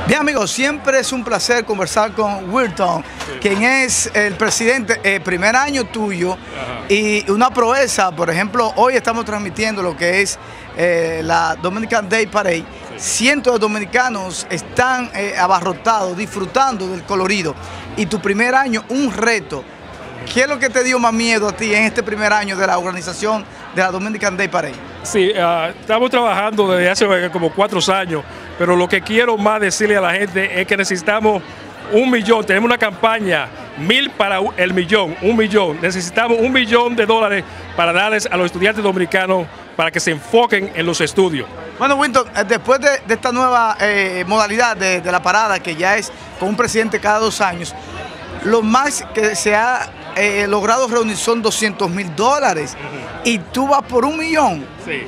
Bien, amigos, siempre es un placer conversar con Wilton, quien es el presidente, primer año tuyo. Y una proeza. Por ejemplo, hoy estamos transmitiendo lo que es la Dominican Day Parade. Cientos de dominicanos están abarrotados, disfrutando del colorido. Y tu primer año, un reto. ¿Qué es lo que te dio más miedo a ti en este primer año de la organización de la Dominican Day Parade? Sí, estamos trabajando desde hace como 4 años, pero lo que quiero más decirle a la gente es que necesitamos 1 millón. Tenemos una campaña, 1000 para el millón, 1 millón. Necesitamos $1 millón para darles a los estudiantes dominicanos para que se enfoquen en los estudios. Bueno, Wilton, después de esta nueva modalidad de la parada, que ya es con un presidente cada 2 años, lo más que se ha logrado reunir son $200,000 y tú vas por 1 millón.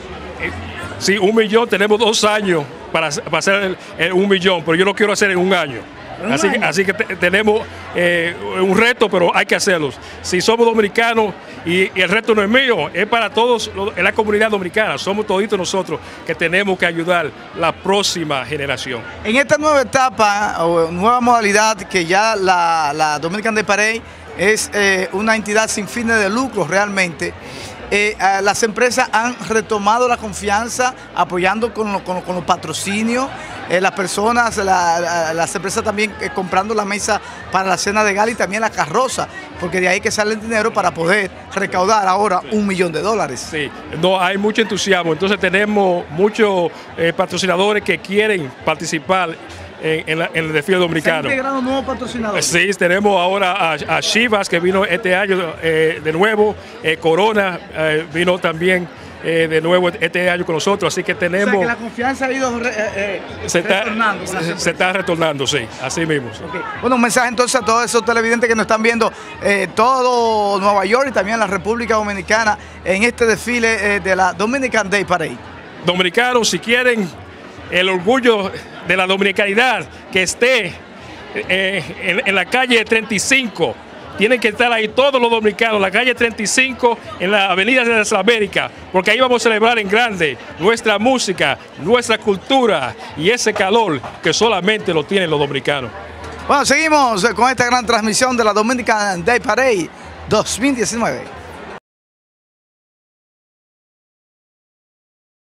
Sí, 1 millón, tenemos 2 años para hacer el 1 millón, pero yo lo quiero hacer en 1 año. Así que tenemos un reto, pero hay que hacerlo. Si somos dominicanos, y el reto no es mío, es para todos en la comunidad dominicana, somos toditos nosotros que tenemos que ayudar la próxima generación. En esta nueva etapa o nueva modalidad que ya la Dominican Day Parade es una entidad sin fines de lucro realmente, las empresas han retomado la confianza apoyando con los patrocinios, las personas, las empresas también comprando la mesa para la cena de gala y también la carroza, porque de ahí que sale el dinero para poder recaudar ahora $1 millón. Sí, no, hay mucho entusiasmo, entonces tenemos muchos patrocinadores que quieren participar en el desfile dominicano. ¿Se han integrado nuevos patrocinadores? Sí, tenemos ahora a Chivas, que vino este año de nuevo, Corona vino también de nuevo este año con nosotros, así que tenemos... O sea, que la confianza ha ido retornando. Se está retornando, sí, así mismo. Okay. Bueno, un mensaje entonces a todos esos televidentes que nos están viendo todo Nueva York y también la República Dominicana en este desfile de la Dominican Day Parade. Dominicanos, si quieren el orgullo de la dominicanidad que esté en la calle 35, tienen que estar ahí todos los dominicanos, la calle 35 en la avenida de las Américas, porque ahí vamos a celebrar en grande nuestra música, nuestra cultura y ese calor que solamente lo tienen los dominicanos. Bueno, seguimos con esta gran transmisión de la Dominican Day Parade 2019.